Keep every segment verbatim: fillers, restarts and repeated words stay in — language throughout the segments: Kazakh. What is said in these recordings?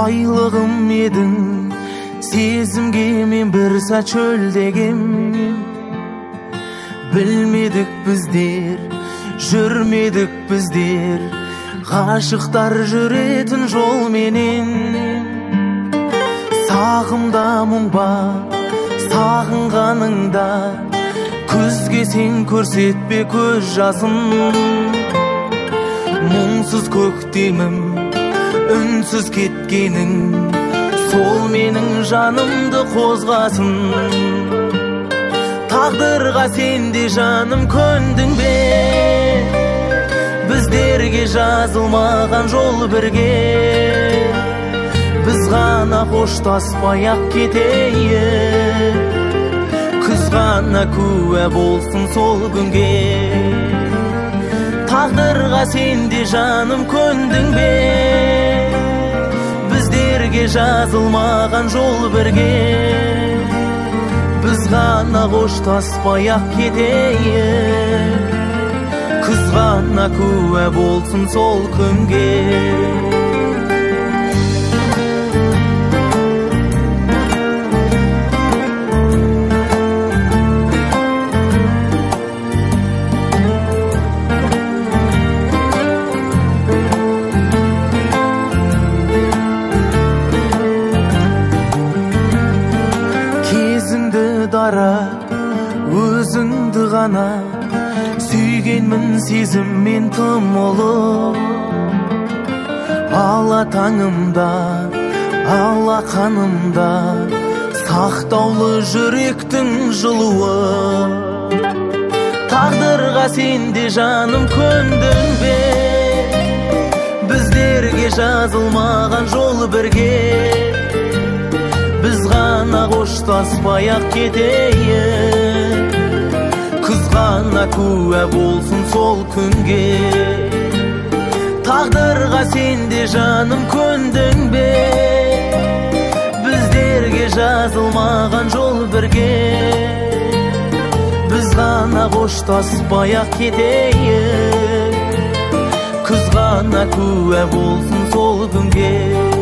байлығым едің, сезімге мен бір сәт шөлдегем. Білмедік біздер, жүрмедік біздер, ғашықтар жүретін жол менен. Сағымда мұң ба, сағынғаныңда, күзге сен көрсетпе көз жасын. Мұңсыз көктемім, үнсіз кеткенің, сол менің жанымды қозғасын. Тағдырға сенде жаным көндің бе, біздерге жазылмаған жол бірге. Біз ғана қоштаспай-ақ кетейік, күз ғана куә болсын сол күнге. Тағдырға сенде жаным көндің бе, біздерге жазылмаған жол бірге. Біз ғана қоштаспай-ақ кетейік, күз ғана куә болсын сол күнге. Өзіңді ғана сүйгенмін, сезіммен тым ұлы. Ала таңымда, ала қанымда, сақтаулы жүректің жылуы. Тағдырға сенде жаным көндің бе, біздерге жазылмаған жол бірге. Біз ғана қоштаспай-ақ кетейік, күз ғана куә болсын сол күнге. Тағдырға сенде жаным көндің бе, біздерге жазылмаған жол бірге. Біз ғана қоштаспай-ақ кетейік, күз ғана куә болсын сол күнге.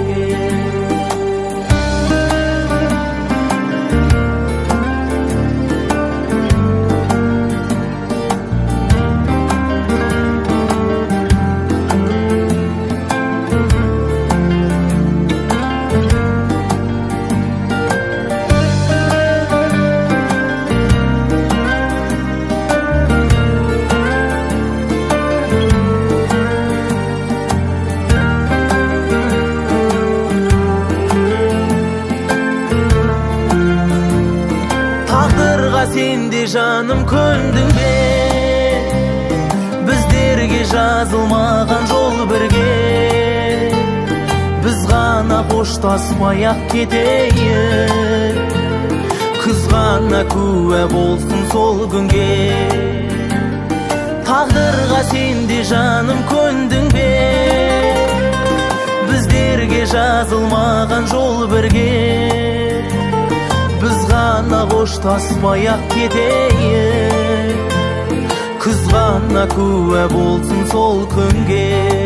Сенде жаным көндің бе, біздерге жазылмаған жол бірге. Біз ғана қоштаспай-ақ кетейік, күз ғана куә болсын сол күнге. Тағдырға сенде жаным көндің бе, біздерге жазылмаған жол бірге. Біз ғана қоштаспай-ақ кетейік, күз ғана куә болсын сол күнге.